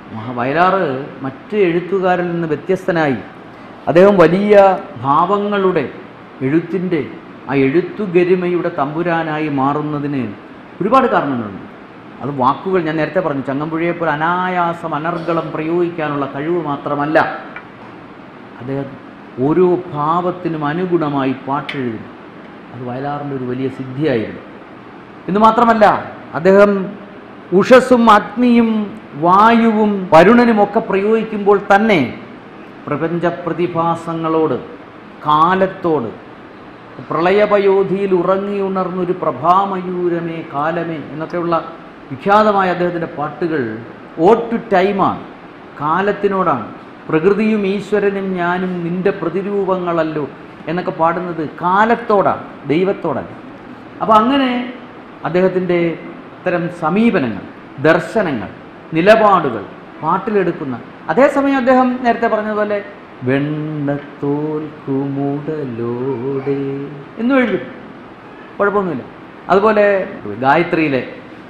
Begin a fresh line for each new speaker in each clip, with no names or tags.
വയലാർ മറ്റ് എഴുത്തുകാരിൽ നിന്ന് വ്യത്യസ്തനായി അദ്ദേഹം വലിയ ഭാവങ്ങളുടെ എഴുത്തിൻ്റെ ആ എഴുത്തുഗരിമയുടെ തമ്പുരാനായി മാറുന്നതിന് ഒരുപാട് കാരണങ്ങളുണ്ട്. അത് വാക്കുകൾ ഞാൻ നേരത്തെ പറഞ്ഞു, ചങ്ങമ്പുഴയെപ്പോലെ അനായാസം അനർഗളം പ്രയോഗിക്കാനുള്ള കഴിവ് മാത്രമല്ല, അദ്ദേഹം ഓരോ ഭാവത്തിനും അനുഗുണമായി പാട്ടെഴുതി. അത് വയലാറിൻ്റെ ഒരു വലിയ സിദ്ധിയായിരുന്നു. എന്ന് മാത്രമല്ല, അദ്ദേഹം ഉഷസ്സും അഗ്നിയും വായുവും വരുണനുമൊക്കെ പ്രയോഗിക്കുമ്പോൾ തന്നെ പ്രപഞ്ച പ്രതിഭാസങ്ങളോട്, കാലത്തോട്, പ്രളയപയോധിയിൽ ഉറങ്ങിയുണർന്നൊരു പ്രഭാമയൂരമേ കാലമേ എന്നൊക്കെയുള്ള വിഖ്യാതമായ അദ്ദേഹത്തിൻ്റെ പാട്ടുകൾ ഓട്ട് ടു ടൈമാണ്, കാലത്തിനോടാണ്. പ്രകൃതിയും ഈശ്വരനും ഞാനും നിൻ്റെ പ്രതിരൂപങ്ങളല്ലോ എന്നൊക്കെ പാടുന്നത് കാലത്തോടാണ്, ദൈവത്തോടല്ല. അപ്പോൾ അങ്ങനെ അദ്ദേഹത്തിൻ്റെ ഇത്തരം സമീപനങ്ങൾ, ദർശനങ്ങൾ, നിലപാടുകൾ പാട്ടിലെടുക്കുന്ന, അതേസമയം അദ്ദേഹം നേരത്തെ പറഞ്ഞതുപോലെ വെണ്ണത്തോൽ കുമുടലോടെ എന്നും എഴുതും, കുഴപ്പമൊന്നുമില്ല. അതുപോലെ ഗായത്രിയിലെ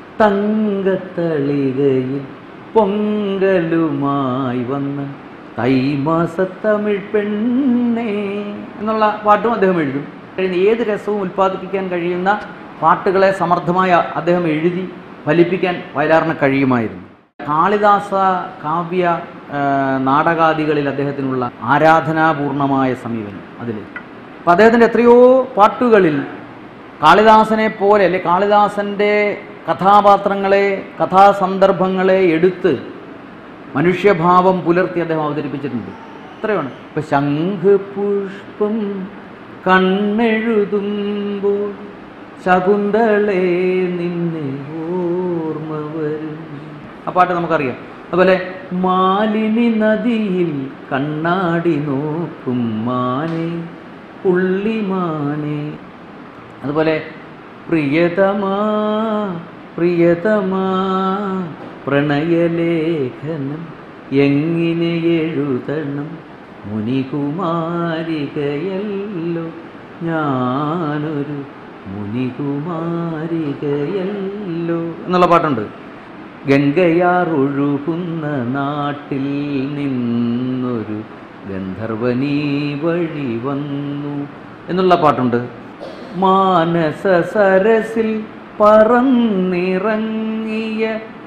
തങ്കത്തളികയിൽ പൊങ്കലുമായി വന്ന കൈമാസത്തമിഴ് പെണ്ണേ എന്നുള്ള പാട്ടും അദ്ദേഹം എഴുതും. ഏത് രസവും ഉൽപ്പാദിപ്പിക്കാൻ കഴിയുന്ന പാട്ടുകളെ സമർത്ഥമായ അദ്ദേഹം എഴുതി ഫലിപ്പിക്കാൻ വയലാറിന് കഴിയുമായിരുന്നു. കാളിദാസ കാവ്യ നാടകാദികളിൽ അദ്ദേഹത്തിനുള്ള ആരാധനാപൂർണമായ സമീപനം അതിൽ. അപ്പം അദ്ദേഹത്തിൻ്റെ എത്രയോ പാട്ടുകളിൽ കാളിദാസനെ പോലെ, അല്ലെ കാളിദാസൻ്റെ കഥാപാത്രങ്ങളെ, കഥാസന്ദർഭങ്ങളെ എടുത്ത് മനുഷ്യഭാവം പുലർത്തി അദ്ദേഹം അവതരിപ്പിച്ചിട്ടുണ്ട്. എത്രയാണ്. ഇപ്പം ശംഖ് പുഷ്പം കണ്ണെഴുതുമ്പോൾ ശകുന്തളേ നിന്നെ ഓർമ്മ വരും, ആ പാട്ട് നമുക്കറിയാം. അതുപോലെ മാലിനി നദിയിൽ കണ്ണാടി നോക്കും മാനെ പുള്ളിമാനെ. അതുപോലെ പ്രിയതമാ പ്രിയതമാ പ്രണയലേഖനം എങ്ങനെ എഴുതണം മുനികുമാരികയല്ലോ ഞാനൊരു മുനികുമാരികയല്ലോ എന്നുള്ള പാട്ടുണ്ട്. ഗംഗയാർ ഒഴുകുന്ന നാട്ടിൽ നിന്നൊരു ഗന്ധർവനീ വഴി വന്നു എന്നുള്ള പാട്ടുണ്ട്. മാനസ സരസിൽ പറന്നിറങ്ങിയ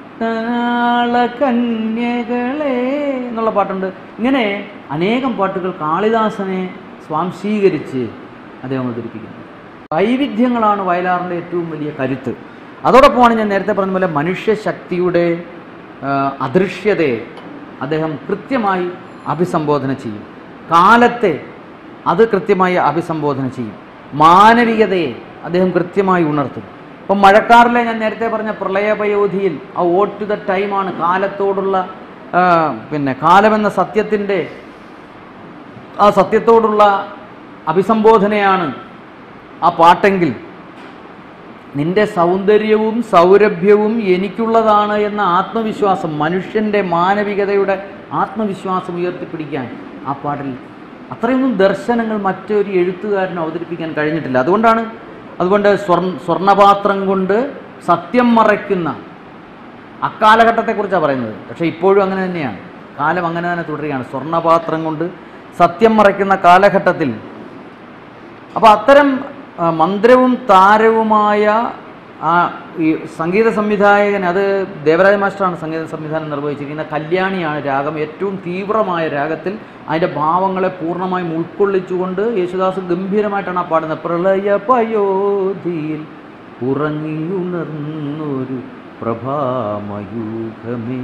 കന്യകളെ എന്നുള്ള പാട്ടുണ്ട്. ഇങ്ങനെ അനേകം പാട്ടുകൾ കാളിദാസനെ സ്വാംശീകരിച്ച് അദ്ദേഹം അവതരിപ്പിക്കുന്നു. വൈവിധ്യങ്ങളാണ് വയലാറിൻ്റെ ഏറ്റവും വലിയ കരുത്ത്. അതോടൊപ്പമാണ് ഞാൻ നേരത്തെ പറഞ്ഞ പോലെ മനുഷ്യശക്തിയുടെ അദൃശ്യതയെ അദ്ദേഹം കൃത്യമായി അഭിസംബോധന ചെയ്യും. കാലത്തെ അത് കൃത്യമായി അഭിസംബോധന ചെയ്യും. മാനവികതയെ അദ്ദേഹം കൃത്യമായി ഉണർത്തും. ഇപ്പം മഴക്കാറിലെ ഞാൻ നേരത്തെ പറഞ്ഞ പ്രളയപയോധിയിൽ ആ ഓട്ട് ടു ദ ടൈമാണ്, കാലത്തോടുള്ള കാലമെന്ന സത്യത്തിൻ്റെ ആ സത്യത്തോടുള്ള അഭിസംബോധനയാണ് ആ പാട്ടെങ്കിൽ നിൻ്റെ സൗന്ദര്യവും സൗരഭ്യവും എനിക്കുള്ളതാണ് എന്ന ആത്മവിശ്വാസം, മനുഷ്യൻ്റെ മാനവികതയുടെ ആത്മവിശ്വാസം ഉയർത്തിപ്പിടിക്കാൻ ആ പാട്ടിൽ അത്രയൊന്നും ദർശനങ്ങൾ മറ്റൊരു എഴുത്തുകാരനും അവതരിപ്പിക്കാൻ കഴിഞ്ഞിട്ടില്ല. അതുകൊണ്ട് സ്വർണ്ണപാത്രം കൊണ്ട് സത്യം മറയ്ക്കുന്ന അക്കാലഘട്ടത്തെക്കുറിച്ചാണ് പറയുന്നത്. പക്ഷേ ഇപ്പോഴും അങ്ങനെ തന്നെയാണ്, കാലം അങ്ങനെ തന്നെ തുടരുകയാണ്. സ്വർണ്ണപാത്രം കൊണ്ട് സത്യം മറയ്ക്കുന്ന കാലഘട്ടത്തിൽ അപ്പോൾ അത്തരം മന്ത്രവും താരവുമായ ആ ഈ സംഗീത സംവിധായകൻ, അത് ദേവരാജ മാസ്റ്ററാണ് സംഗീത സംവിധാനം നിർവഹിച്ചിരിക്കുന്ന. കല്യാണിയാണ് രാഗം. ഏറ്റവും തീവ്രമായ രാഗത്തിൽ അതിൻ്റെ ഭാവങ്ങളെ പൂർണ്ണമായും ഉൾക്കൊള്ളിച്ചുകൊണ്ട് യേശുദാസ് ഗംഭീരമായിട്ടാണ് ആ പാടുന്നത്. പ്രളയപയോധിയിൽ ഉറങ്ങിയുണർന്നൊരു പ്രഭാമയൂഖമേ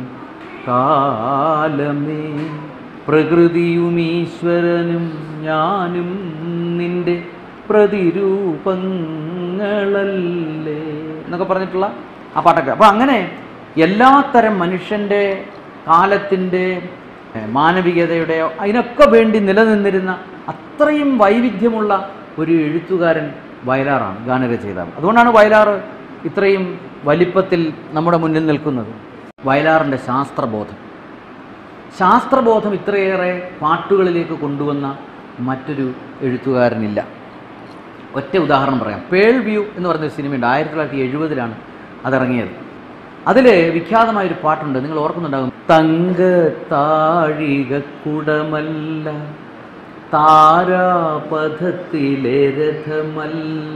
കാലമേ പ്രകൃതിയും ഈശ്വരനും ഞാനും നിൻ്റെ പ്രതിരൂപങ്ങളല്ലേ എന്നൊക്കെ പറഞ്ഞിട്ടുള്ള ആ പാട്ടൊക്കെ. അപ്പോൾ അങ്ങനെ എല്ലാത്തരം മനുഷ്യൻ്റെ, കാലത്തിൻ്റെ, മാനവികതയുടെ അതിനൊക്കെ വേണ്ടി നിലനിന്നിരുന്ന അത്രയും വൈവിധ്യമുള്ള ഒരു എഴുത്തുകാരൻ വയലാറാണ്, ഗാനരചയിതാവ്. അതുകൊണ്ടാണ് വയലാർ ഇത്രയും വലിപ്പത്തിൽ നമ്മുടെ മുന്നിൽ നിൽക്കുന്നത്. വയലാറിൻ്റെ ശാസ്ത്രബോധം ഇത്രയേറെ പാട്ടുകളിലേക്ക് കൊണ്ടുവന്ന മറ്റൊരു എഴുത്തുകാരനില്ല. ഒറ്റ ഉദാഹരണം പറയാം. പേൾ വ്യൂ എന്ന് പറഞ്ഞൊരു സിനിമയുണ്ട്. 1970 അതിറങ്ങിയത്. അതിൽ വിഖ്യാതമായൊരു പാട്ടുണ്ട്, നിങ്ങൾ ഓർക്കുന്നുണ്ടാകും. തങ്ക താഴിക കുടമല്ല, താരാപഥത്തിലെ രഥമല്ല.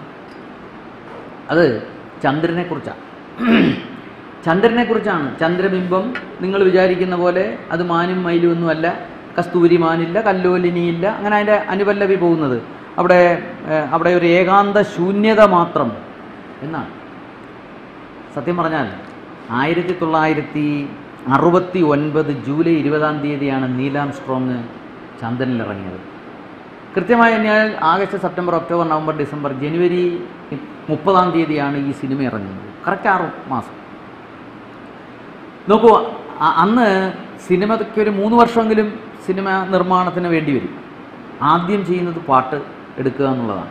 അത് ചന്ദ്രനെ കുറിച്ചാണ്. ചന്ദ്രനെ കുറിച്ചാണ്. ചന്ദ്രബിംബം നിങ്ങൾ വിചാരിക്കുന്ന പോലെ അത് മാനും മയിലും ഒന്നുമല്ല. കസ്തൂരി മാനില്ല, കല്ലോലിനിയില്ല, അങ്ങനെ അതിൻ്റെ അനുപല്ലവി പോകുന്നത് അവിടെ ഒരു ഏകാന്ത ശൂന്യത മാത്രം എന്നാണ്. സത്യം പറഞ്ഞാൽ 1969 ജൂലൈ 20 നീൽ ആംസ്ട്രോങ് ചന്ദ്രനിലിറങ്ങിയത്. കൃത്യമായി കഴിഞ്ഞാൽ August, September, October, November, December, ജനുവരി 30 ഈ സിനിമ ഇറങ്ങുന്നത്. കറക്റ്റ് 6 മാസം. നോക്കൂ, അന്ന് സിനിമയ്ക്ക് ഒരു 3 വർഷമെങ്കിലും സിനിമ നിർമ്മാണത്തിന് വേണ്ടി വരും. ആദ്യം ചെയ്യുന്നത് പാട്ട് എടുക്കുക എന്നുള്ളതാണ്.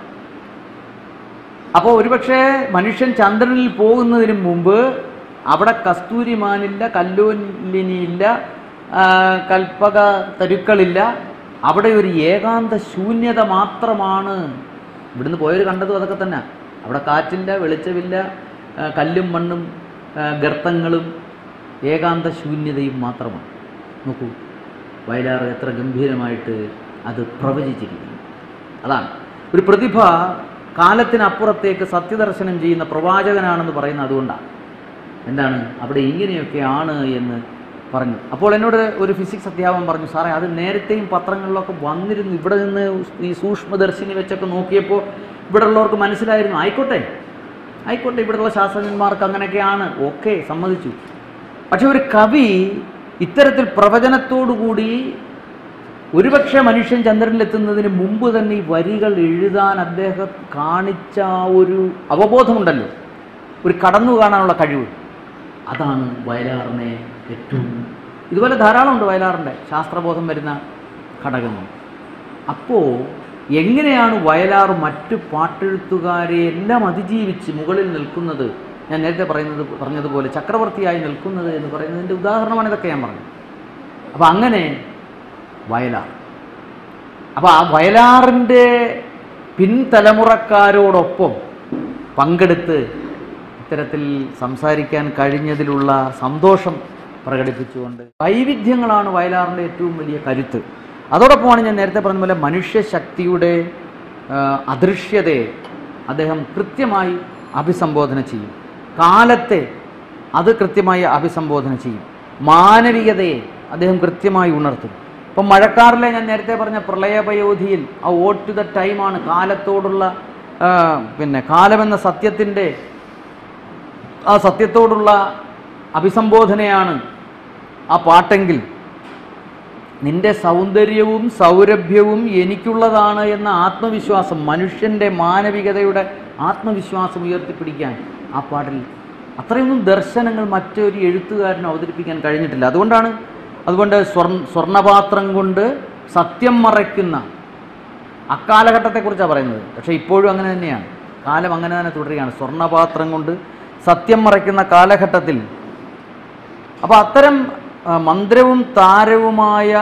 അപ്പോൾ ഒരുപക്ഷെ മനുഷ്യൻ ചന്ദ്രനിൽ പോകുന്നതിന് മുമ്പ് അവിടെ കസ്തൂരി മാനില്ല, കല്ലോലിനിയില്ല, കൽപ്പക തരുക്കളില്ല. അവിടെ ഒരു ഏകാന്ത ശൂന്യത മാത്രമാണ്. ഇവിടുന്ന് പോയവർ കണ്ടതും അതൊക്കെ തന്നെ. അവിടെ കാറ്റില്ല, വെളിച്ചമില്ല, കല്ലും മണ്ണും ഗർത്തങ്ങളും ഏകാന്ത ശൂന്യതയും മാത്രമാണ്. നോക്കൂ, വയലാർ എത്ര ഗംഭീരമായിട്ട് അത് പ്രവചിച്ചിരിക്കുന്നു. അതാണ് ഒരു പ്രതിഭ, കാലത്തിനപ്പുറത്തേക്ക് സത്യദർശനം ചെയ്യുന്ന പ്രവാചകനാണെന്ന് പറയുന്നത് അതുകൊണ്ടാണ്. എന്താണ്, അവിടെ ഇങ്ങനെയൊക്കെയാണ് എന്ന് പറഞ്ഞു. അപ്പോൾ എന്നോട് ഒരു ഫിസിക്സ് അധ്യാപകൻ പറഞ്ഞു, സാറേ അത് നേരത്തെയും പത്രങ്ങളിലൊക്കെ വന്നിരുന്നു, ഇവിടെ നിന്ന് ഈ സൂക്ഷ്മദർശിനി വെച്ചൊക്കെ നോക്കിയപ്പോൾ ഇവിടെ ഉള്ളവർക്ക് മനസ്സിലായിരുന്നു. ആയിക്കോട്ടെ, ഇവിടെയുള്ള ശാസ്ത്രജ്ഞന്മാർക്ക് അങ്ങനെയൊക്കെയാണ്, ഓക്കെ, സമ്മതിച്ചു. പക്ഷെ ഒരു കവി ഇത്തരത്തിൽ പ്രവചനത്തോടുകൂടി ഒരുപക്ഷെ മനുഷ്യൻ ചന്ദ്രനിലെത്തുന്നതിന് മുമ്പ് തന്നെ ഈ വരികൾ എഴുതാൻ അദ്ദേഹം കാണിച്ച ഒരു അവബോധമുണ്ടല്ലോ, ഒരു കടന്നു കാണാനുള്ള കഴിവ്, അതാണ് വയലാറിനെ ഏറ്റവും. ഇതുപോലെ ധാരാളമുണ്ട് വയലാറിൻ്റെ ശാസ്ത്രബോധം വരുന്ന ഘടകങ്ങൾ. അപ്പോൾ എങ്ങനെയാണ് വയലാർ മറ്റു പാട്ടെഴുത്തുകാരെ എല്ലാം അതിജീവിച്ച് മുകളിൽ നിൽക്കുന്നത്? ഞാൻ നേരത്തെ പറഞ്ഞതുപോലെ ചക്രവർത്തിയായി നിൽക്കുന്നത് എന്ന് പറയുന്നതിൻ്റെ ഉദാഹരണമാണ് ഇതൊക്കെ ഞാൻ പറഞ്ഞത്. അപ്പോൾ അങ്ങനെ വയലാർ, അപ്പോൾ ആ വയലാറിൻ്റെ പിൻതലമുറക്കാരോടൊപ്പം പങ്കെടുത്ത് ഇത്തരത്തിൽ സംസാരിക്കാൻ കഴിഞ്ഞതിലുള്ള സന്തോഷം പ്രകടിപ്പിച്ചുകൊണ്ട്, വൈവിധ്യങ്ങളാണ് വയലാറിൻ്റെ ഏറ്റവും വലിയ കരുത്ത്. അതോടൊപ്പമാണ് ഞാൻ നേരത്തെ പറഞ്ഞ പോലെ മനുഷ്യശക്തിയുടെ അദൃശ്യതയെ അദ്ദേഹം കൃത്യമായി അഭിസംബോധന ചെയ്യും. കാലത്തെ അത് കൃത്യമായി അഭിസംബോധന ചെയ്യും. മാനവികതയെ അദ്ദേഹം കൃത്യമായി ഉണർത്തും. ഇപ്പം മഴക്കാറിലെ ഞാൻ നേരത്തെ പറഞ്ഞ പ്രളയപയോധിയിൽ ആ വോട്ട് ടു ദ ടൈമാണ്, കാലത്തോടുള്ള കാലമെന്ന സത്യത്തിൻ്റെ ആ സത്യത്തോടുള്ള അഭിസംബോധനയാണ് ആ പാട്ടെങ്കിൽ, നിന്റെ സൗന്ദര്യവും സൗരഭ്യവും എനിക്കുള്ളതാണ് എന്ന ആത്മവിശ്വാസം, മനുഷ്യൻ്റെ മാനവികതയുടെ ആത്മവിശ്വാസം ഉയർത്തിപ്പിടിക്കാൻ ആ പാട്ടിൽ അത്രയൊന്നും ദർശനങ്ങൾ മറ്റൊരു എഴുത്തുകാരനും അവതരിപ്പിക്കാൻ കഴിഞ്ഞിട്ടില്ല. അതുകൊണ്ട് സ്വർണ്ണപാത്രം കൊണ്ട് സത്യം മറയ്ക്കുന്ന അക്കാലഘട്ടത്തെക്കുറിച്ചാണ് പറയുന്നത്. പക്ഷേ ഇപ്പോഴും അങ്ങനെ തന്നെയാണ്, കാലം അങ്ങനെ തന്നെ തുടരുകയാണ്. സ്വർണ്ണപാത്രം കൊണ്ട് സത്യം മറയ്ക്കുന്ന കാലഘട്ടത്തിൽ അപ്പോൾ അത്തരം മന്ത്രവും താരവുമായ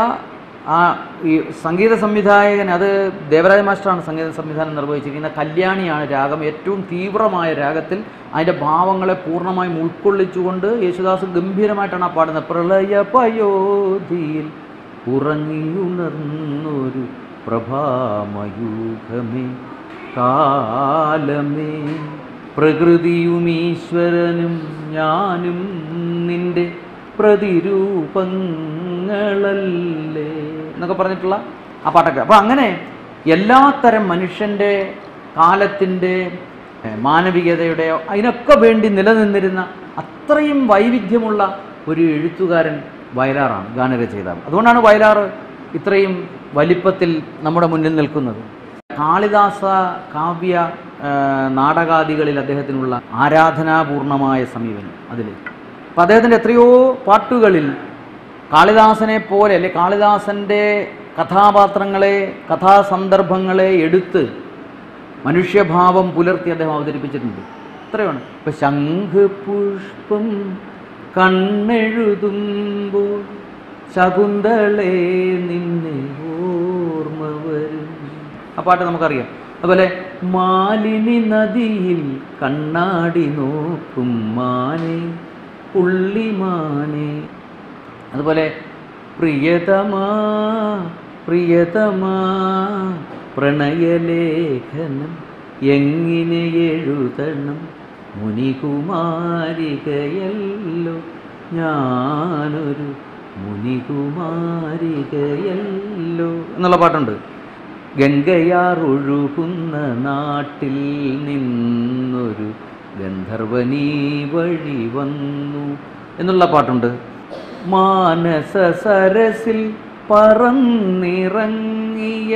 ഈ സംഗീത സംവിധായകൻ, അത് ദേവരാജ മാസ്റ്ററാണ് സംഗീത സംവിധാനം നിർവഹിച്ചിരിക്കുന്ന. കല്യാണിയാണ് രാഗം. ഏറ്റവും തീവ്രമായ രാഗത്തിൽ അതിൻ്റെ ഭാവങ്ങളെ പൂർണ്ണമായും ഉൾക്കൊള്ളിച്ചുകൊണ്ട് യേശുദാസ് ഗംഭീരമായിട്ടാണ് ആ പാടുന്നത്. പ്രളയ പയോധിയിൽ ഉറങ്ങിയുണർന്നൊരു പ്രഭാമയൂഖമേ കാലമേ, പ്രകൃതിയും ഈശ്വരനും ഞാനും നിൻ്റെ പ്രതിരൂപങ്ങളല്ലേ എന്നൊക്കെ പറഞ്ഞിട്ടുള്ള ആ പാട്ടൊക്കെ. അപ്പോൾ അങ്ങനെ എല്ലാത്തരം മനുഷ്യൻ്റെ, കാലത്തിൻ്റെ, മാനവികതയുടെ അതിനൊക്കെ വേണ്ടി നിലനിന്നിരുന്ന അത്രയും വൈവിധ്യമുള്ള ഒരു എഴുത്തുകാരൻ വയലാറാണ്, ഗാനരചയിതാവ്. അതുകൊണ്ടാണ് വയലാർ ഇത്രയും വലിപ്പത്തിൽ നമ്മുടെ മുന്നിൽ നിൽക്കുന്നത്. കാളിദാസ കാവ്യ നാടകാദികളിൽ അദ്ദേഹത്തിനുള്ള ആരാധനാപൂർണമായ സമീപനം അതിൽ. അപ്പം അദ്ദേഹത്തിൻ്റെ എത്രയോ പാട്ടുകളിൽ കാളിദാസനെ പോലെ, അല്ലെ കാളിദാസൻ്റെ കഥാപാത്രങ്ങളെ, കഥാസന്ദർഭങ്ങളെ എടുത്ത് മനുഷ്യഭാവം പുലർത്തി അദ്ദേഹം അവതരിപ്പിച്ചിട്ടുണ്ട്. എത്രയാണ്. ഇപ്പം ശംഖ് പുഷ്പം കണ്ണെഴുതുമ്പോൾ ശകുന്തളേ നിന്നെ ഓർമ്മ വരും, ആ പാട്ട് നമുക്കറിയാം. അതുപോലെ മാലിനി നദിയിൽ കണ്ണാടി നോക്കും മാനെ പുള്ളിമാനെ. അതുപോലെ പ്രിയതമാ പ്രിയതമാ പ്രണയലേഖനം എങ്ങനെ എഴുതണം, മുനികുമാരികയല്ലോ ഞാനൊരു മുനികുമാരികയല്ലോ എന്നുള്ള പാട്ടുണ്ട്. ഗംഗയാർ ഒഴുകുന്ന നാട്ടിൽ നിന്നൊരു ഗന്ധർവനീ വഴി വന്നു എന്നുള്ള പാട്ടുണ്ട്. മാനസ സരസിൽ പറന്നിറങ്ങിയ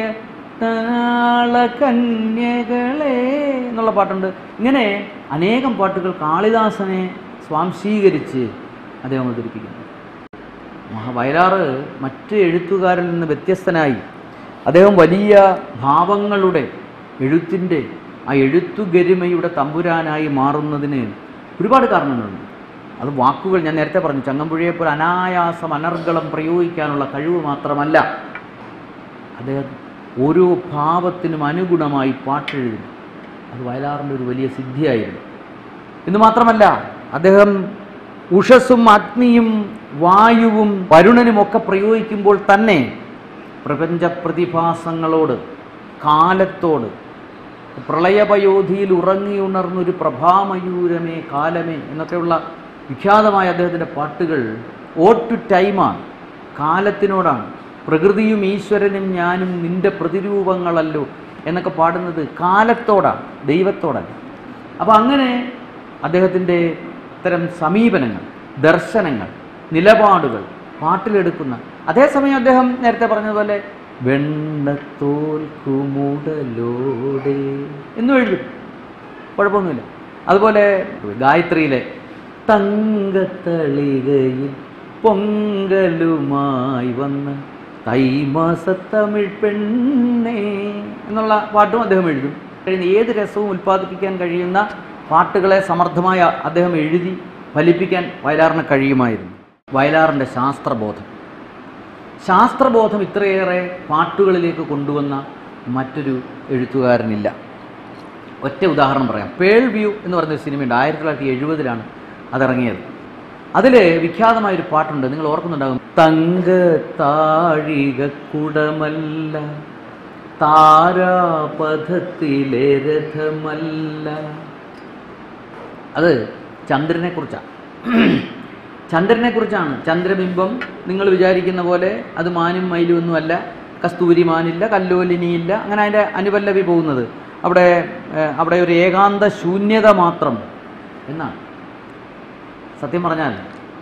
താളകന്യകളെ എന്നുള്ള പാട്ടുണ്ട്. ഇങ്ങനെ അനേകം പാട്ടുകൾ കാളിദാസനെ സ്വാംശീകരിച്ച് അദ്ദേഹം അവതരിപ്പിക്കുന്നു. വയലാർ മറ്റ് എഴുത്തുകാരിൽ നിന്ന് വ്യത്യസ്തനായി അദ്ദേഹം വലിയ ഭാവങ്ങളുടെ എഴുത്തിൻ്റെ ആ എഴുത്തുഗരിമയുടെ തമ്പുരാനായി മാറുന്നതിന് ഒരുപാട് കാരണങ്ങളുണ്ട്. അത് വാക്കുകൾ ഞാൻ നേരത്തെ പറഞ്ഞു, ചങ്ങമ്പുഴയെപ്പോലെ അനായാസം അനർഗളം പ്രയോഗിക്കാനുള്ള കഴിവ് മാത്രമല്ല, അദ്ദേഹം ഓരോ ഭാവത്തിനും അനുഗുണമായി പാട്ടെഴുതി. അത് വയലാറിൻ്റെ ഒരു വലിയ സിദ്ധിയായിരുന്നു. എന്ന് മാത്രമല്ല, അദ്ദേഹം ഉഷസ്സും അഗ്നിയും വായുവും വരുണനുമൊക്കെ പ്രയോഗിക്കുമ്പോൾ തന്നെ പ്രപഞ്ച പ്രതിഭാസങ്ങളോട്, കാലത്തോട്, പ്രളയപയോധിയിൽ ഉറങ്ങിയുണർന്നൊരു പ്രഭാമയൂരമേ കാലമേ എന്നൊക്കെയുള്ള വിഖ്യാതമായ അദ്ദേഹത്തിൻ്റെ പാട്ടുകൾ ഓട്ടു ടൈമാണ്, കാലത്തിനോടാണ്. പ്രകൃതിയും ഈശ്വരനും ഞാനും നിൻ്റെ പ്രതിരൂപങ്ങളല്ലോ എന്നൊക്കെ പാടുന്നത് കാലത്തോടാണ്, ദൈവത്തോടല്ല. അപ്പോൾ അങ്ങനെ അദ്ദേഹത്തിൻ്റെ ഇത്തരം സമീപനങ്ങൾ, ദർശനങ്ങൾ, നിലപാടുകൾ പാട്ടിലെടുക്കുന്ന, അതേസമയം അദ്ദേഹം നേരത്തെ പറഞ്ഞതുപോലെ വെണ്ണത്തോൽ കുമുടലോടെ എന്നും എഴുതും, കുഴപ്പമൊന്നുമില്ല. അതുപോലെ ഗായത്രിയിലെ തങ്കത്തളികയിൽ പൊങ്കലുമായി വന്ന തൈമാസത്തമിഴ് പെണ്ണേ എന്നുള്ള പാട്ടും അദ്ദേഹം എഴുതും. ഏത് രസവും ഉൽപ്പാദിപ്പിക്കാൻ കഴിയുന്ന പാട്ടുകളെ സമർത്ഥമായി അദ്ദേഹം എഴുതി ഫലിപ്പിക്കാൻ വയലാറിന് കഴിയുമായിരുന്നു. വയലാറിൻ്റെ ശാസ്ത്രബോധം ഇത്രയേറെ പാട്ടുകളിലേക്ക് കൊണ്ടുവന്ന മറ്റൊരു എഴുത്തുകാരനില്ല. ഒറ്റ ഉദാഹരണം പറയാം. പേൾ വ്യൂ എന്ന് പറഞ്ഞൊരു സിനിമയുണ്ട്, 1970 അതിറങ്ങിയത്. അതിൽ വിഖ്യാതമായൊരു പാട്ടുണ്ട്, നിങ്ങൾ ഓർക്കുന്നുണ്ടാകും. തങ്ക താഴിക കുടമല്ല, താരാപഥത്തിലെ രഥമല്ല. അത് ചന്ദ്രനെക്കുറിച്ചാണ്. ചന്ദ്രബിംബം നിങ്ങൾ വിചാരിക്കുന്ന പോലെ അത് മാനും മയിലും ഒന്നുമല്ല, കസ്തൂരി മാനില്ല, കല്ലോലിനിയില്ല, അങ്ങനെ അതിൻ്റെ അനുപല്ലവി പോകുന്നത്. അവിടെ ഒരു ഏകാന്ത ശൂന്യത മാത്രം എന്നാണ്. സത്യം പറഞ്ഞാൽ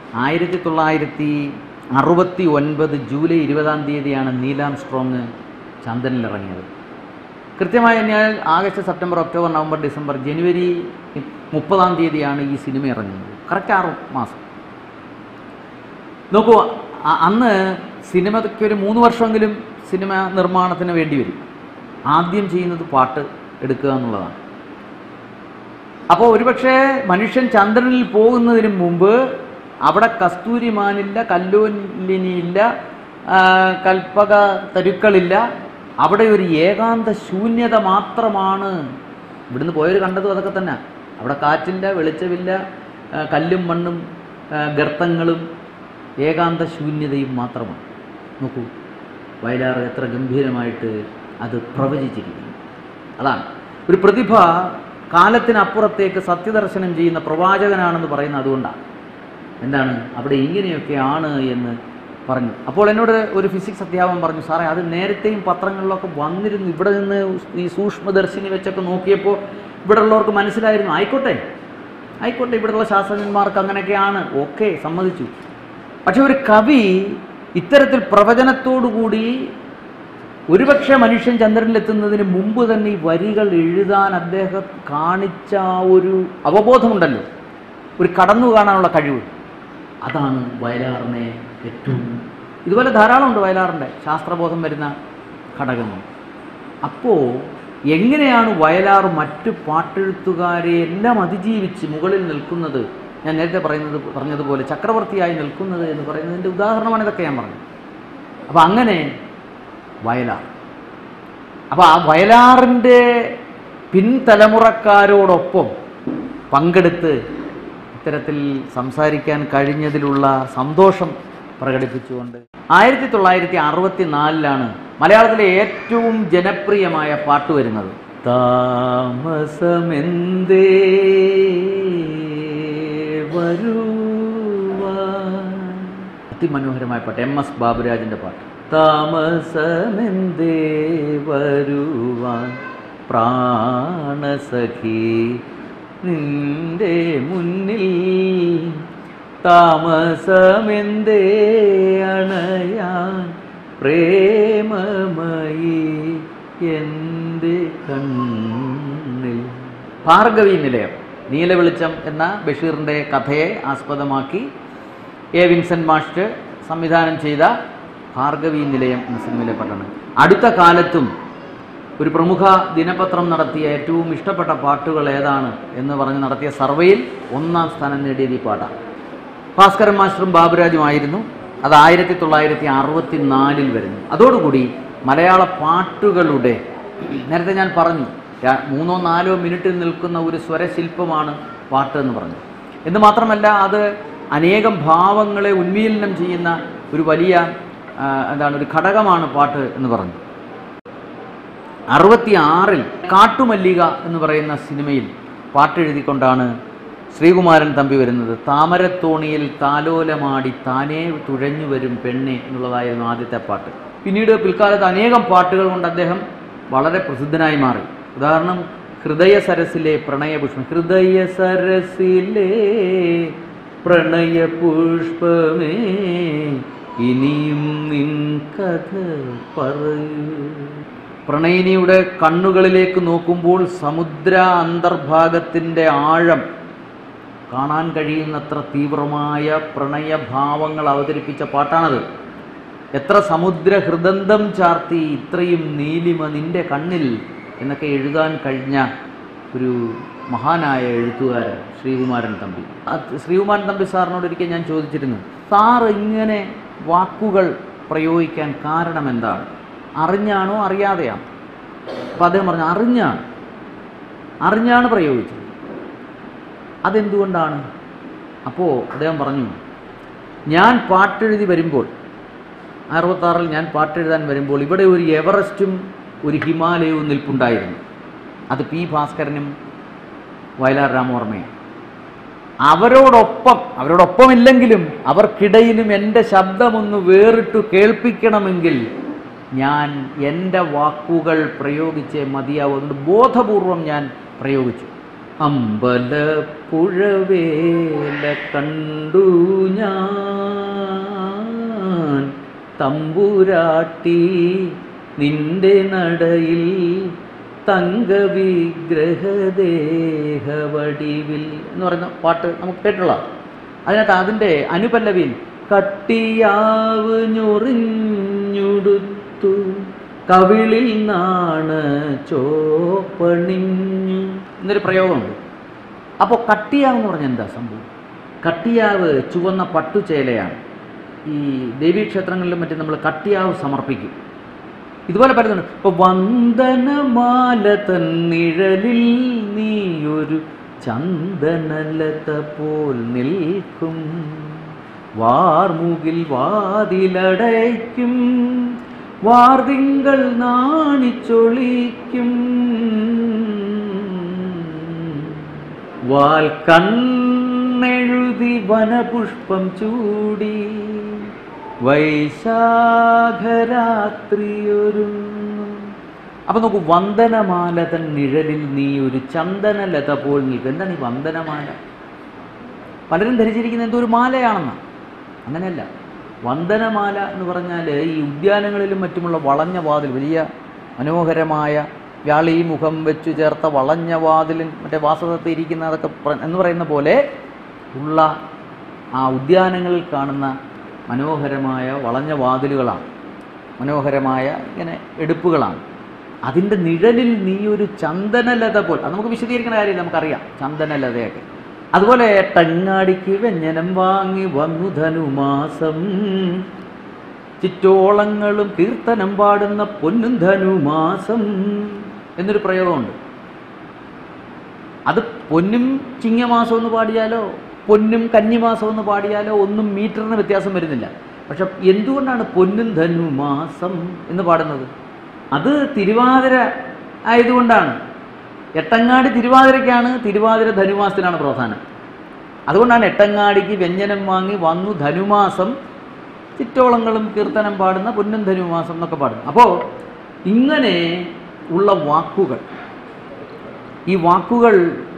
1969 ജൂലൈ 20 നീൽ ആംസ്ട്രോങ് ചന്ദ്രനിലിറങ്ങിയത്. കൃത്യമായി കഴിഞ്ഞാൽ August, September, October, November, December, ജനുവരി 30 ഈ സിനിമ ഇറങ്ങുന്നത്. കറക്റ്റ് 6 മാസം. നോക്കൂ, അന്ന് സിനിമയ്ക്ക് ഒരു 3 വർഷമെങ്കിലും സിനിമ നിർമ്മാണത്തിന് വേണ്ടി വരും. ആദ്യം ചെയ്യുന്നത് പാട്ട് എടുക്കുക എന്നുള്ളതാണ്. അപ്പോൾ ഒരുപക്ഷെ മനുഷ്യൻ ചന്ദ്രനിൽ പോകുന്നതിന് മുമ്പ് അവിടെ കസ്തൂരിമാനില്ല, കല്ലോലിനിയില്ല, കൽപ്പക തരുക്കളില്ല, അവിടെ ഒരു ഏകാന്ത ശൂന്യത മാത്രമാണ്. ഇവിടുന്ന് പോയവർ കണ്ടതും അതൊക്കെ തന്നെ. അവിടെ കാറ്റില്ല, വെളിച്ചമില്ല, കല്ലും മണ്ണും ഗർത്തങ്ങളും ഏകാന്ത ശൂന്യതയും മാത്രമാണ്. നോക്കൂ, വയലാർ എത്ര ഗംഭീരമായിട്ട് അത് പ്രവചിച്ചിരിക്കുന്നു. അതാണ് ഒരു പ്രതിഭ കാലത്തിനപ്പുറത്തേക്ക് സത്യദർശനം ചെയ്യുന്ന പ്രവാചകനാണെന്ന് പറയുന്നത്. അതുകൊണ്ടാണ് എന്താണ് അവിടെ ഇങ്ങനെയൊക്കെയാണ് എന്ന് പറഞ്ഞു. അപ്പോൾ എന്നോട് ഒരു ഫിസിക്സ് അധ്യാപകൻ പറഞ്ഞു, സാറേ അത് നേരത്തെയും പത്രങ്ങളിലൊക്കെ വന്നിരുന്നു, ഇവിടെ നിന്ന് ഈ സൂക്ഷ്മദർശിനി വെച്ചൊക്കെ നോക്കിയപ്പോൾ ഇവിടെ ഉള്ളവർക്ക് മനസ്സിലായിരുന്നു. ആയിക്കോട്ടെ, ഇവിടെയുള്ള ശാസ്ത്രജ്ഞന്മാർക്ക് അങ്ങനെയൊക്കെയാണ്, ഓക്കെ, സമ്മതിച്ചു. പക്ഷെ ഒരു കവി ഇത്തരത്തിൽ പ്രവചനത്തോടുകൂടി ഒരുപക്ഷെ മനുഷ്യൻ ചന്ദ്രനിലെത്തുന്നതിന് മുമ്പ് തന്നെ ഈ വരികൾ എഴുതാൻ അദ്ദേഹം കാണിച്ച ഒരു അവബോധമുണ്ടല്ലോ, ഒരു കടന്നു കാണാനുള്ള കഴിവ്, അതാണ് വയലാറിനെ ഏറ്റവും. ഇതുപോലെ ധാരാളമുണ്ട് വയലാറിൻ്റെ ശാസ്ത്രബോധം വരുന്ന ഘടകങ്ങൾ. അപ്പോൾ എങ്ങനെയാണ് വയലാർ മറ്റു പാട്ടെഴുത്തുകാരെ എല്ലാം അതിജീവിച്ച് മുകളിൽ നിൽക്കുന്നത്? ഞാൻ നേരത്തെ പറഞ്ഞതുപോലെ ചക്രവർത്തിയായി നിൽക്കുന്നത് എന്ന് പറയുന്നതിൻ്റെ ഉദാഹരണമാണ് ഇതൊക്കെ ഞാൻ പറഞ്ഞത്. അപ്പോൾ അങ്ങനെ വയലാർ, അപ്പോൾ ആ വയലാറിൻ്റെ പിൻതലമുറക്കാരോടൊപ്പം പങ്കെടുത്ത് ഇത്തരത്തിൽ സംസാരിക്കാൻ കഴിഞ്ഞതിലുള്ള സന്തോഷം പ്രകടിപ്പിച്ചുകൊണ്ട് 1964 മലയാളത്തിലെ ഏറ്റവും ജനപ്രിയമായ പാട്ട് വരുന്നത്. താമസമെന്തേ വരുവാൻ, അതിമനോഹരമായ പാട്ട്, MS ബാബുരാജിൻ്റെ പാട്ട്. താമസമെന്തേ വരുവാൻ പ്രാണസഖി നിന്റെ മുന്നിൽ, താമസമെന്തേ അണയാൻ പ്രേമമയി എൻ്റെ കണ്ണിൽ. ഭാർഗവി നിലയം, നീലവെളിച്ചം എന്ന ബഷീറിൻ്റെ കഥയെ ആസ്പദമാക്കി എ വിൻസെൻ്റ് മാസ്റ്റർ സംവിധാനം ചെയ്ത ഭാർഗവി നിലയം എന്ന സിനിമയിലെ പാട്ടാണ്. അടുത്ത കാലത്തും ഒരു പ്രമുഖ ദിനപത്രം നടത്തിയ ഏറ്റവും ഇഷ്ടപ്പെട്ട പാട്ടുകൾ ഏതാണ് എന്ന് പറഞ്ഞ് നടത്തിയ സർവേയിൽ 1ാം സ്ഥാനം നേടിയത് ഈ പാട്ടാണ്. ഭാസ്കരൻ മാസ്റ്ററും ബാബുരാജുമായിരുന്നു. അത് 1964 വരുന്നു. അതോടുകൂടി മലയാള പാട്ടുകളുടെ, നേരത്തെ ഞാൻ പറഞ്ഞു 3-4 മിനിറ്റിൽ നിൽക്കുന്ന ഒരു സ്വരശില്പമാണ് പാട്ട് എന്ന് പറഞ്ഞു. എന്ന് മാത്രമല്ല അത് അനേകം ഭാവങ്ങളെ ഉന്മീലനം ചെയ്യുന്ന ഒരു വലിയ ഒരു ഘടകമാണ് പാട്ട് എന്ന് പറഞ്ഞു. 66 കാട്ടുമല്ലിക എന്ന് പറയുന്ന സിനിമയിൽ പാട്ടെഴുതിക്കൊണ്ടാണ് ശ്രീകുമാരൻ തമ്പി വരുന്നത്. താമരത്തോണിയിൽ താലോലമാടി താനേ തുഴഞ്ഞു വരും പെണ്ണെ എന്നുള്ളതായിരുന്നു ആദ്യത്തെ പാട്ട്. പിന്നീട് പിൽക്കാലത്ത് അനേകം പാട്ടുകൾ കൊണ്ട് അദ്ദേഹം വളരെ പ്രസിദ്ധനായി മാറി. ഉദാഹരണം ഹൃദയ സരസിലെ പ്രണയപുഷ്പം, ഹൃദയ സരസിലെ പ്രണയപുഷ്പമേ ഇനിയും നിൻ കഥ പറയൂ. പ്രണയിനിയുടെ കണ്ണുകളിലേക്ക് നോക്കുമ്പോൾ സമുദ്ര അന്തർഭാഗത്തിൻ്റെ ആഴം കാണാൻ കഴിയുന്നത്ര തീവ്രമായ പ്രണയഭാവങ്ങൾ അവതരിപ്പിച്ച പാട്ടാണത്. എത്ര സമുദ്ര ഹൃദന്തം ചാർത്തി ഇത്രയും നീലിമ നിൻ്റെ കണ്ണിൽ എന്നൊക്കെ എഴുതാൻ കഴിഞ്ഞ ഒരു മഹാനായ എഴുത്തുകാരൻ ശ്രീകുമാരൻ തമ്പി. ശ്രീകുമാരൻ തമ്പി സാറിനോട് ഒരിക്കൽ ഞാൻ ചോദിച്ചിരുന്നു, സാർ ഇങ്ങനെ വാക്കുകൾ പ്രയോഗിക്കാൻ കാരണം എന്താണ്? അറിഞ്ഞാണോ അറിയാതെയാണോ? അപ്പം അദ്ദേഹം പറഞ്ഞു അറിഞ്ഞാണ് പ്രയോഗിച്ചത്. അതെന്തുകൊണ്ടാണ്? അപ്പോൾ അദ്ദേഹം പറഞ്ഞു, ഞാൻ പാട്ടെഴുതി വരുമ്പോൾ 66 ഞാൻ പാട്ടെഴുതാൻ വരുമ്പോൾ ഇവിടെ ഒരു എവറസ്റ്റും ഒരു ഹിമാലയവും നിൽപ്പുണ്ടായിരുന്നു. അത് P. ഭാസ്കരനും വയലാർ രാമവർമ്മയും. അവരോടൊപ്പമില്ലെങ്കിലും അവർക്കിടയിലും എൻ്റെ ശബ്ദമൊന്ന് വേറിട്ടു കേൾപ്പിക്കണമെങ്കിൽ ഞാൻ എൻ്റെ വാക്കുകൾ പ്രയോഗിച്ചേ മതിയാവും. അതുകൊണ്ട് ബോധപൂർവം ഞാൻ പ്രയോഗിച്ചു. അമ്പലപ്പുഴവേല കണ്ടു ഞാൻ തമ്പുരാട്ടി നിന്റെ നടയിൽ തങ്കവിഗ്രഹദേഹവടിവിൽ എന്ന് പറയുന്ന പാട്ട് നമുക്ക് കേട്ടുള്ള. അതിനകത്ത് അതിൻ്റെ അനുപല്ലവിയിൽ കട്ടിയാവ് ഞൊറിഞ്ഞുടുത്തു കവിളിൽ നാണ് ചോപ്പണിഞ്ഞു എന്നൊരു പ്രയോഗമുണ്ട്. അപ്പോൾ കട്ടിയാവ് എന്ന് പറഞ്ഞാൽ എന്താ സംഭവം? കട്ടിയാവ് ചുവന്ന പട്ടുചേലയാണ്. ഈ ദേവീക്ഷേത്രങ്ങളിലും മറ്റും നമ്മൾ കട്ടിയാവ് സമർപ്പിക്കും. ഇതുപോലെ പറയുന്നുണ്ട്. ഇപ്പോൾ വന്ദനമാല തന്നിഴലിൽ നീയൊരു ചന്ദനലത പോൽ നിൽക്കും, വാർമുകിൽ വാതിലടയ്ക്കും, വാർതിങ്കൾ നാണിച്ചൊളിക്കും, വാൽ കണ്ണെഴുതി വനപുഷ്പം ചൂടി വൈശാഖരാത്രിയൊരുന്നു. അപ്പം നോക്കൂ, വന്ദനമാല തൻ നിഴലിൽ നീ ഒരു ചന്ദനലത പോൽ നിൽക്കും. എന്താണ് ഈ വന്ദനമാല? പലരും ധരിച്ചിരിക്കുന്നത് എന്തോ ഒരു മാലയാണെന്ന്. അങ്ങനെയല്ല. വന്ദനമാല എന്ന് പറഞ്ഞാൽ ഈ ഉദ്യാനങ്ങളിലും മറ്റുമുള്ള വളഞ്ഞ വാതിൽ, വലിയ മനോഹരമായ വ്യാളി മുഖം വെച്ച് ചേർത്ത വളഞ്ഞ വാതിലിൽ മറ്റേ വാസവദത്ത ഇരിക്കുന്ന അതൊക്കെ എന്ന് പറയുന്ന പോലെ ഉള്ള ആ ഉദ്യാനങ്ങളിൽ കാണുന്ന മനോഹരമായ വളഞ്ഞ വാതിലുകളാണ്, മനോഹരമായ ഇങ്ങനെ എടുപ്പുകളാണ്. അതിൻ്റെ നിഴലിൽ നീ ഒരു ചന്ദനലത പോൽ, അത് നമുക്ക് വിശദീകരിക്കുന്ന കാര്യമില്ല, നമുക്കറിയാം ചന്ദനലതയൊക്കെ. അതുപോലെ തെങ്ങാടിക്ക് വ്യഞ്ജനം വാങ്ങി വന്നു ധനുമാസം, ചിറ്റോളങ്ങളും കീർത്തനം പാടുന്ന പൊന്നും ധനുമാസം എന്നൊരു പ്രയോഗമുണ്ട്. അത് പൊന്നും ചിങ്ങമാസം എന്ന് പാടിയാലോ പൊന്നും കന്നിമാസം എന്ന് പാടിയാലോ ഒന്നും മീറ്ററിന് വ്യത്യാസം വരുന്നില്ല. പക്ഷെ എന്തുകൊണ്ടാണ് പൊന്നും ധനുമാസം എന്ന് പാടുന്നത്? അത് തിരുവാതിര ആയതുകൊണ്ടാണ്. എട്ടങ്ങാടി തിരുവാതിരയ്ക്കാണ്, തിരുവാതിര ധനുമാസത്തിനാണ് പ്രധാനം. അതുകൊണ്ടാണ് എട്ടങ്ങാടിക്ക് വ്യഞ്ജനം വാങ്ങി വന്നു ധനുമാസം ചിറ്റോളങ്ങളും കീർത്തനം പാടുന്ന പൊന്നും ധനുമാസം എന്നൊക്കെ പാടുന്നു. അപ്പോൾ ഇങ്ങനെ ഉള്ള വാക്കുകൾ, ഈ വാക്കുകൾ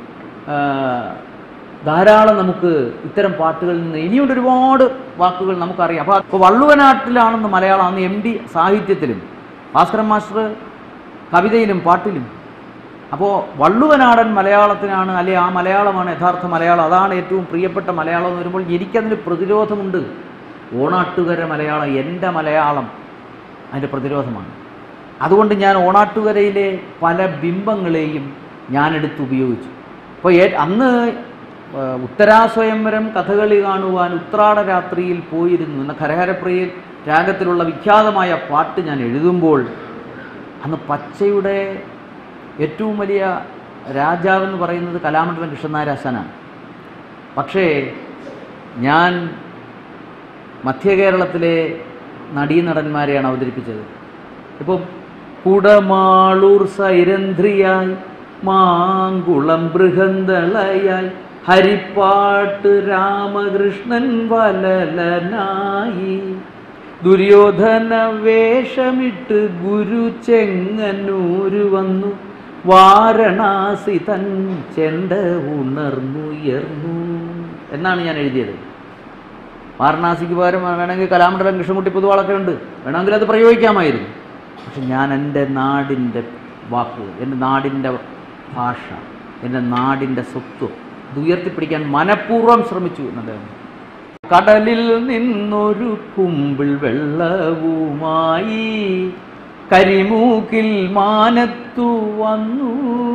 ധാരാളം നമുക്ക് ഇത്തരം പാട്ടുകളിൽ നിന്ന് ഇനിയുണ്ട് ഒരുപാട് വാക്കുകൾ നമുക്കറിയാം. അപ്പോൾ വള്ളുവനാട്ടിലാണെന്ന് മലയാളം അന്ന് MD സാഹിത്യത്തിലും ഭാസ്കരൻ മാസ്റ്റർ കവിതയിലും പാട്ടിലും. അപ്പോൾ വള്ളുവനാടൻ മലയാളത്തിനാണ്, അല്ലെ ആ മലയാളമാണ് യഥാർത്ഥ മലയാളം, അതാണ് ഏറ്റവും പ്രിയപ്പെട്ട മലയാളം എന്ന് വരുമ്പോൾ എനിക്കതിന് പ്രതിരോധമുണ്ട്. ഓണാട്ടുകര മലയാളം എൻ്റെ മലയാളം, അതിൻ്റെ പ്രതിരോധമാണ്. അതുകൊണ്ട് ഞാൻ ഓണാട്ടുകരയിലെ പല ബിംബങ്ങളെയും ഞാനെടുത്ത് ഉപയോഗിച്ചു. അപ്പോൾ അന്ന് ഉത്തരാസ്വയംവരം കഥകളി കാണുവാൻ ഉത്രാട രാത്രിയിൽ പോയിരുന്നു എന്ന ഖരഹരപ്രിയയിൽ രാഗത്തിലുള്ള വിഖ്യാതമായ പാട്ട് ഞാൻ എഴുതുമ്പോൾ അന്ന് പച്ചയുടെ ഏറ്റവും വലിയ രാജാവെന്ന് പറയുന്നത് കലാമണ്ഡലം കൃഷ്ണനാരാശാനാണ്. പക്ഷേ ഞാൻ മധ്യ കേരളത്തിലെ നടീനടന്മാരെയാണ് അവതരിപ്പിച്ചത്. ഇപ്പം കുടമാളൂർ സൈരന്ധ്രിയായി, മാങ്കുളം ബൃഹന്തളയായി, ഹരിപ്പാട്ട് രാമകൃഷ്ണൻ വലലനായി, ദുര്യോധന വേഷമിട്ട് ഗുരു ചെങ്ങന്നൂര് വന്നു, വാരണാസി തൻ ചെണ്ട ഉണർന്നുയർന്നു എന്നാണ് ഞാൻ എഴുതിയത്. വാരണാസിക്ക് പകരം വേണമെങ്കിൽ കലാമണ്ഡലം കൃഷ്ണൻകുട്ടി പൊതുവാളൊക്കെ ഉണ്ട്, വേണമെങ്കിൽ അത് പ്രയോഗിക്കാമായിരുന്നു. പക്ഷെ ഞാൻ എൻ്റെ നാടിൻ്റെ വാക്കുകൾ, എൻ്റെ നാടിൻ്റെ ഭാഷ, എൻ്റെ നാടിൻ്റെ സ്വത്വം ഇത് ഉയർത്തിപ്പിടിക്കാൻ മനഃപൂർവ്വം ശ്രമിച്ചു എന്നദ്ദേഹം. കടലിൽ നിന്നൊരു കുമ്പിൾ വെള്ളവുമായി, കരിമൂക്കിൽ മാനത്തു വന്നു,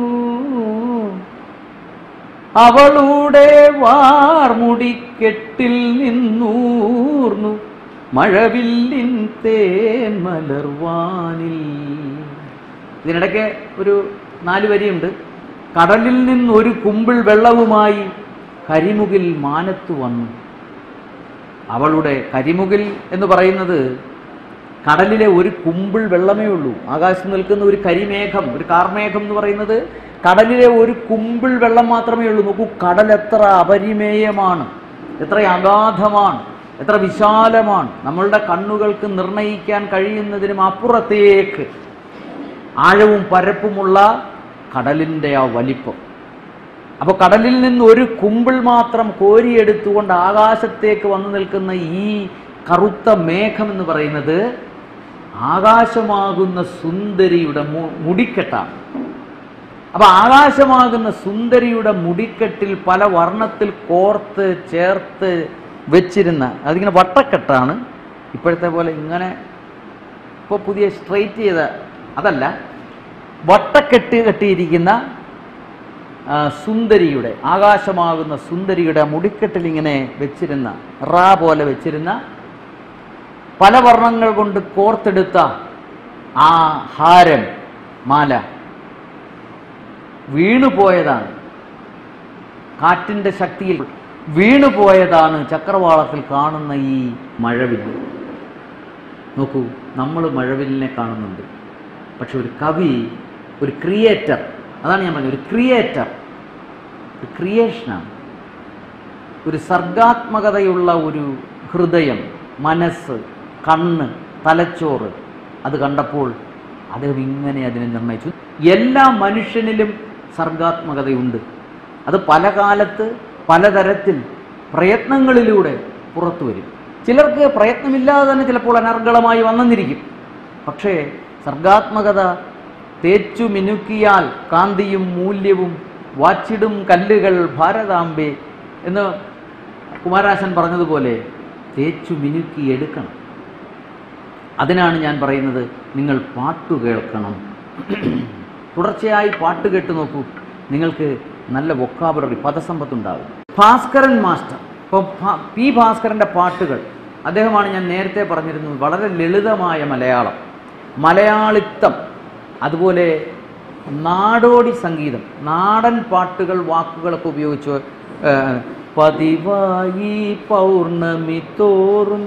അവളുടെ വാർമുടിക്കെട്ടിൽ നിന്നൂർന്നു, മഴവില്ലിൻ തേൻ മലർവാനിൽ. ഇതിനിടയ്ക്ക് ഒരു 4 വരിയുണ്ട്. കടലിൽ നിന്നൊരു കുമ്പിൾ വെള്ളവുമായി, കരിമുകിൽ മാനത്തു വന്നു. അവളുടെ കരിമുകിൽ എന്ന് പറയുന്നത് കടലിലെ ഒരു കുമ്പിൾ വെള്ളമേ ഉള്ളൂ. ആകാശത്ത് നിൽക്കുന്ന ഒരു കരിമേഘം, ഒരു കാർമേഘം എന്ന് പറയുന്നത് കടലിലെ ഒരു കുമ്പിൾ വെള്ളം മാത്രമേ ഉള്ളൂ. നോക്കൂ, കടൽ എത്ര അപരിമേയമാണ്, എത്ര അഗാധമാണ്, എത്ര വിശാലമാണ്. നമ്മളുടെ കണ്ണുകൾക്ക് നിർണയിക്കാൻ കഴിയുന്നതിനും അപ്പുറത്തേക്ക് ആഴവും പരപ്പുമുള്ള കടലിൻ്റെ ആ വലിപ്പം. അപ്പോൾ കടലിൽ നിന്ന് ഒരു കുമ്പിൾ മാത്രം കോരിയെടുത്തുകൊണ്ട് ആകാശത്തേക്ക് വന്നു നിൽക്കുന്ന ഈ കറുത്ത മേഘം എന്ന് പറയുന്നത് ആകാശമാകുന്ന സുന്ദരിയുടെ മുടിക്കെട്ടാണ്. അപ്പോൾ ആകാശമാകുന്ന സുന്ദരിയുടെ മുടിക്കെട്ടിൽ പല വർണ്ണത്തിൽ കോർത്ത് ചേർത്ത് വെച്ചിരുന്ന, അതിങ്ങനെ വട്ടക്കെട്ടാണ്. ഇപ്പോഴത്തെ പോലെ ഇങ്ങനെ ഇപ്പോൾ പുതിയ സ്ട്രെയിറ്റ് ചെയ്ത അതല്ല, വട്ടക്കെട്ട് കെട്ടിയിരിക്കുന്ന സുന്ദരിയുടെ, ആകാശമാകുന്ന സുന്ദരിയുടെ മുടിക്കെട്ടിൽ ഇങ്ങനെ വെച്ചിരുന്ന, റാ പോലെ വെച്ചിരുന്ന പല വർണ്ണങ്ങൾ കൊണ്ട് കോർത്തെടുത്ത ആ ഹാരം, മാല വീണുപോയതാണ്. കാറ്റിൻ്റെ ശക്തിയിൽ വീണുപോയതാണ് ചക്രവാളത്തിൽ കാണുന്ന ഈ മഴവില്ല്. നോക്കൂ, നമ്മൾ മഴവില്ലിനെ കാണുന്നുണ്ട്, പക്ഷെ ഒരു കവി, ഒരു ക്രിയേറ്റർ, അതാണ് ഞാൻ പറഞ്ഞത്, ഒരു ക്രിയേറ്റർ, ഒരു ക്രിയേഷനാണ്. ഒരു സർഗാത്മകതയുള്ള ഒരു ഹൃദയം, മനസ്സ്, കണ്ണ്, തലച്ചോറ്, അത് കണ്ടപ്പോൾ അദ്ദേഹം ഇങ്ങനെ അതിനെ നിർണയിച്ചു. എല്ലാ മനുഷ്യനിലും സർഗാത്മകതയുണ്ട്. അത് പല കാലത്ത് പലതരത്തിൽ പ്രയത്നങ്ങളിലൂടെ പുറത്തു വരും. ചിലർക്ക് പ്രയത്നമില്ലാതെ തന്നെ ചിലപ്പോൾ അനർഗളമായി വന്നെന്നിരിക്കും. പക്ഷേ സർഗാത്മകത തേച്ചു മിനുക്കിയാൽ കാന്തിയും മൂല്യവും വാച്ചിടും കല്ലുകൾ ഭാരതാംബെ എന്ന് കുമാരനാശൻ പറഞ്ഞതുപോലെ തേച്ചു മിനുക്കി എടുക്കണം. അതിനാണ് ഞാൻ പറയുന്നത്, നിങ്ങൾ പാട്ടു കേൾക്കണം. തുടർച്ചയായി പാട്ട് കേട്ട് നോക്കൂ, നിങ്ങൾക്ക് നല്ല വൊക്കാബുലറി, പദസമ്പത്തുണ്ടാകും. ഭാസ്കരൻ മാസ്റ്റർ, ഇപ്പോൾ പി ഭാസ്കരൻ്റെ പാട്ടുകൾ, അദ്ദേഹമാണ് ഞാൻ നേരത്തെ പറഞ്ഞിരുന്നു, വളരെ ലളിതമായ മലയാളം, മലയാളിത്തം, അതുപോലെ നാടോടി സംഗീതം, നാടൻ പാട്ടുകൾ, വാക്കുകളൊക്കെ ഉപയോഗിച്ച് പതിവായി പൗർണമി തോറും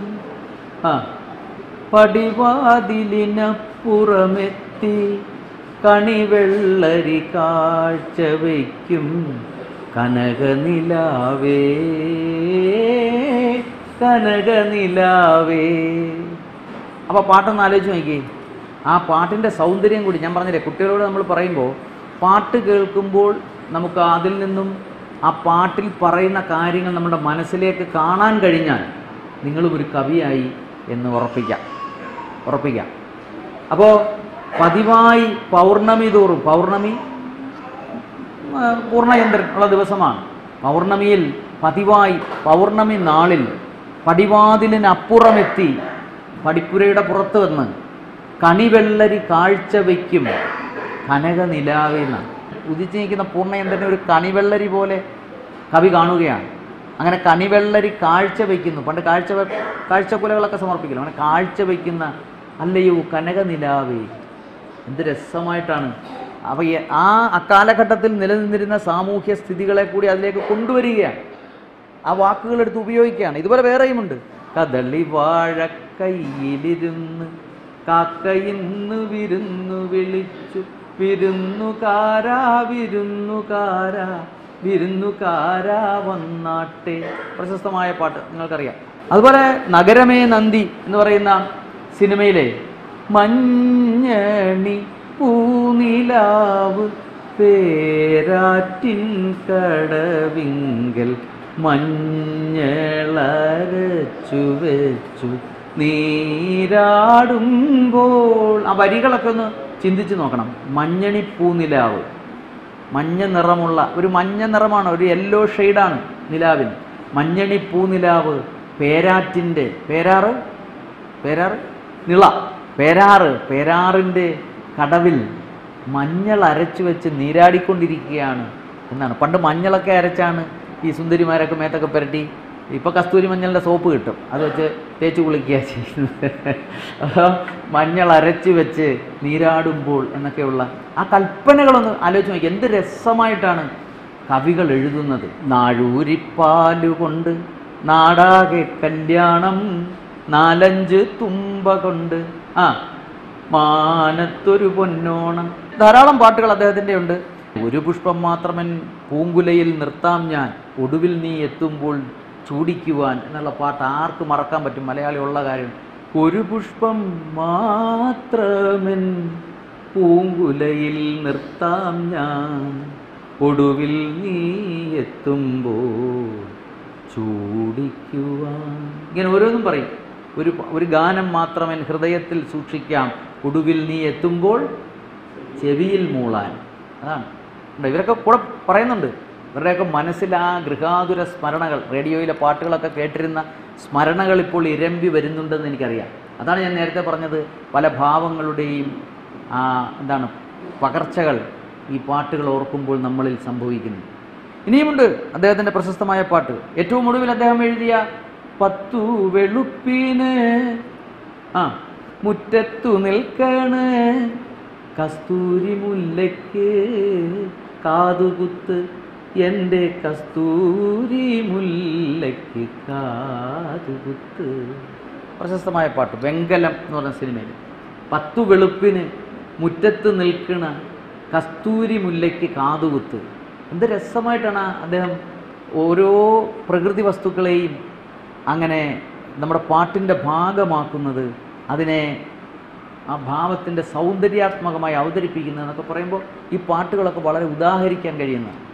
പടിവാതിലിനപ്പുറമെത്തി കണിവെള്ളരി കാഴ്ച വയ്ക്കും കനകനിലാവേ കനകനിലാവേ. അപ്പോൾ പാട്ടൊന്ന് ആലോചിച്ച് നോക്കി. ആ പാട്ടിൻ്റെ സൗന്ദര്യം കൂടി ഞാൻ പറഞ്ഞില്ലേ, കുട്ടികളോട് നമ്മൾ പറയുമ്പോൾ പാട്ട് കേൾക്കുമ്പോൾ നമുക്ക് അതിൽ നിന്നും ആ പാട്ടിൽ പറയുന്ന കാര്യങ്ങൾ നമ്മുടെ മനസ്സിലേക്ക് കാണാൻ കഴിഞ്ഞാൽ നിങ്ങളും ഒരു കവിയായി എന്ന് ഉറപ്പിക്കാം. അപ്പോൾ പതിവായി പൗർണമി തോറും, പൗർണമി പൂർണ്ണചന്ദ്രൻ ഉള്ള ദിവസമാണ്. പൗർണമിയിൽ പതിവായി പൗർണമി നാളിൽ പടിവാതിലിനപ്പുറമെത്തി പടിപ്പുരയുടെ പുറത്ത് വന്ന് കണിവെള്ളരി കാഴ്ച വയ്ക്കും കനകനിലാവേന്ന. ഉദിച്ചു നിൽക്കുന്ന പൂർണ്ണചന്ദ്രനെ ഒരു കണിവെള്ളരി പോലെ കവി കാണുകയാണ്. അങ്ങനെ കണിവെള്ളരി കാഴ്ച വയ്ക്കുന്നു. പണ്ട് കാഴ്ചക്കുലകളൊക്കെ സമർപ്പിക്കില്ല. അങ്ങനെ കാഴ്ച വയ്ക്കുന്ന അല്ലയോ കനകനിലാവേ. എന്ത് രസമായിട്ടാണ്. അപ്പോൾ ആ അക്കാലഘട്ടത്തിൽ നിലനിന്നിരുന്ന സാമൂഹ്യ സ്ഥിതികളെ കൂടി അതിലേക്ക് കൊണ്ടുവരികയാണ്. ആ വാക്കുകളെടുത്ത് ഉപയോഗിക്കുകയാണ്. ഇതുപോലെ വേറെയുമുണ്ട്. കദളി വാഴക്കൈയിലിരുന്ന് കാക്കയിന്ന് വിരുന്നു വിളിച്ചു വിരുന്നുകാരാ വിരുന്നുകാരാ വിരുന്നുകാരാ വന്നാട്ടെ. പ്രശസ്തമായ പാട്ട് നിങ്ങൾക്കറിയാം. അതുപോലെ നഗരമേ നന്ദി എന്ന് പറയുന്ന സിനിമയിലെ മഞ്ഞണി പൂനിലാവ് പേരാറ്റിൻ കടവിങ്കൽ മഞ്ഞളരച്ചു വെച്ചു നീരാടുമ്പോൾ. ആ വരികളൊക്കെ ഒന്ന് ചിന്തിച്ച് നോക്കണം. മഞ്ഞണി പൂനിലാവ്, മഞ്ഞ നിറമുള്ള ഒരു മഞ്ഞ നിറമാണ്, ഒരു യെല്ലോ ഷെയ്ഡാണ് നിലാവിന്. മഞ്ഞണി പൂനിലാവ് പേരാറ്റിൻ്റെ പേരാറ് നിള പേരാറിൻ്റെ കടവിൽ മഞ്ഞൾ അരച്ചു വെച്ച് നീരാടിക്കൊണ്ടിരിക്കുകയാണ് എന്നാണ്. പണ്ട് മഞ്ഞളൊക്കെ അരച്ചാണ് ഈ സുന്ദരിമാരൊക്കെ മേത്തൊക്കെ പുരട്ടി. ഇപ്പോൾ കസ്തൂരി മഞ്ഞളുടെ സോപ്പ് കിട്ടും, അത് വെച്ച് തേച്ച് കുളിക്കുക ചെയ്യുന്നത്. മഞ്ഞൾ അരച്ച് വെച്ച് നീരാടുമ്പോൾ എന്നൊക്കെയുള്ള ആ കൽപ്പനകളൊന്ന് ആലോചിച്ച് നോക്കി. എന്ത് രസമായിട്ടാണ് കവികൾ എഴുതുന്നത്. നാഴൂരിപ്പാലുകൊണ്ട് നാടാകെ കല്യാണം, 4-5 തുമ്പ കൊണ്ട് മാനത്തൊരു പൊന്നോണം. ധാരാളം പാട്ടുകൾ അദ്ദേഹത്തിൻ്റെ ഉണ്ട്. ഒരു പുഷ്പം മാത്രമൻ പൂങ്കുലയിൽ നിർത്താം ഞാൻ, ഒടുവിൽ നീ എത്തുമ്പോൾ ചൂടിക്കുവാൻ എന്നുള്ള പാട്ട് ആർക്ക് മറക്കാൻ പറ്റും? മലയാളി ഉള്ള കാര്യം. ഒരു പുഷ്പം മാത്രമൻ പൂങ്കുലയിൽ നിർത്താം ഞാൻ, ഒടുവിൽ നീ എത്തുമ്പോൾ ചൂടിക്കുവാൻ. ഇങ്ങനെ ഓരോന്നും പറയും. ഒരു ഗാനം മാത്രമൻ ഹൃദയത്തിൽ സൂക്ഷിക്കാം, ഒടുവിൽ നീ എത്തുമ്പോൾ ചെവിയിൽ മൂളാൻ. അതാണ് ഇവരൊക്കെ കൂടെ പറയുന്നുണ്ട്. ഇവരുടെയൊക്കെ മനസ്സിൽ ആ ഗൃഹാതുര സ്മരണകൾ, റേഡിയോയിലെ പാട്ടുകളൊക്കെ കേട്ടിരുന്ന സ്മരണകൾ ഇപ്പോൾ ഇരമ്പി വരുന്നുണ്ടെന്ന് എനിക്കറിയാം. അതാണ് ഞാൻ നേരത്തെ പറഞ്ഞത്, പല ഭാവങ്ങളുടെയും പകർച്ചകൾ ഈ പാട്ടുകൾ ഓർക്കുമ്പോൾ നമ്മളിൽ സംഭവിക്കുന്നു. ഇനിയുമുണ്ട് അദ്ദേഹത്തിൻ്റെ പ്രശസ്തമായ പാട്ട്. ഏറ്റവും ഒടുവിൽ അദ്ദേഹം എഴുതിയ 10 വെളുപ്പിന് മുറ്റത്തു നിൽക്കണ് കസ്തൂരി മുല്ലയ്ക്ക് കാതുകുത്ത്, എൻ്റെ കസ്തൂരി മുല്ലയ്ക്ക് കാതുകുത്ത്. പ്രശസ്തമായ പാട്ട്. വെങ്കലം എന്ന് പറഞ്ഞ സിനിമയിൽ 10 വെളുപ്പിന് മുറ്റത്ത് നിൽക്കണ കസ്തൂരി മുല്ലയ്ക്ക് കാതുകുത്ത്. എന്ത് രസമായിട്ടാണ് അദ്ദേഹം ഓരോ പ്രകൃതി വസ്തുക്കളെയും അങ്ങനെ നമ്മുടെ പാട്ടിൻ്റെ ഭാഗമാക്കുന്നത്, അതിനെ ആ ഭാവത്തിൻ്റെ സൗന്ദര്യാത്മകമായി അവതരിപ്പിക്കുന്നത് എന്നൊക്കെ പറയുമ്പോൾ ഈ പാട്ടുകളൊക്കെ വളരെ ഉദാഹരിക്കാൻ കഴിയുന്നതാണ്.